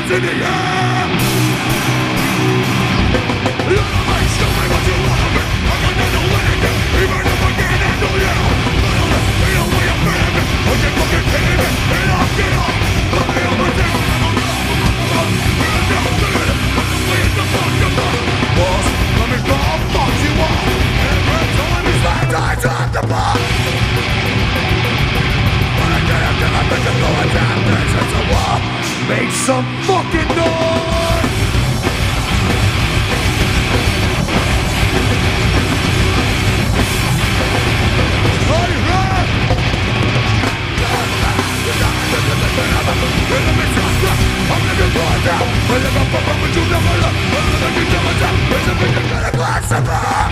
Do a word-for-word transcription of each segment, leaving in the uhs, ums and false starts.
hands in the air. You may show me what you want of me, I can handle anything, even if I can't handle you. You know why you're better me, I can fucking pity me, and I'll get off. I am a devil, I'm a devil, I'm a devil, I'm the way it's supposed to be. Boss, let me go, I'll fuck you up. Every time you say I drop the ball. When I get up to my bitch, I'm going down, this is a wall. Make some fucking noise! Are you ready? I'm living right now. I'm living for what you never love. I'm living to myself. It's a big thing to glass of her.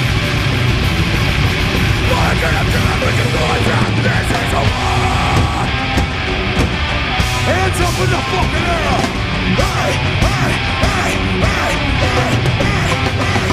When I get up to my bitch, I'm going down, this is a war. Hands up in the fucking air! Hey, hey, hey, hey, hey, hey,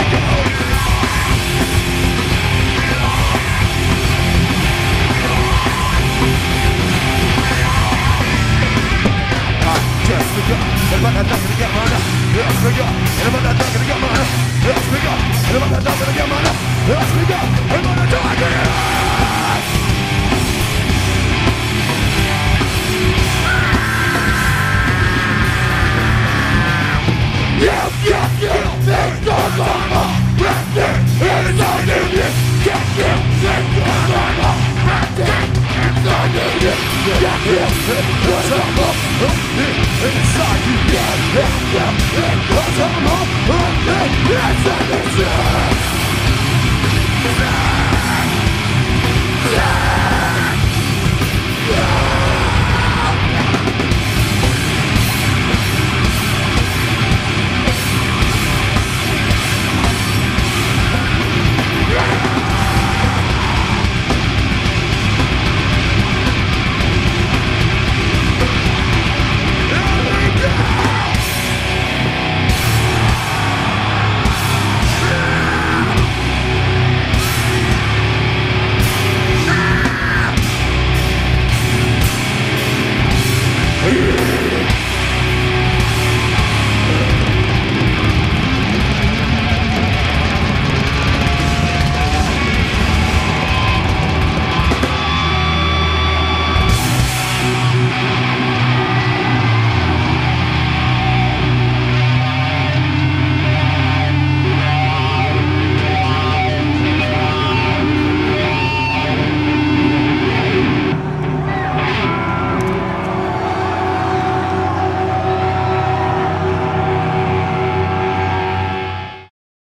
I just forgot, and I'm not gonna get mine. Yes, we got, and I'm not gonna get mine. Yes, we got, and I'm not gonna get mine. Yes, we got, and I'm not gonna get mine. Yeah, yeah, yeah, there's no drama. Resting inside of you. Yeah, yeah, there's no drama. Resting inside of you. Yeah, yeah, there's no drama. Inside you. Yeah, yeah, yeah, there's no drama. Resting inside of you.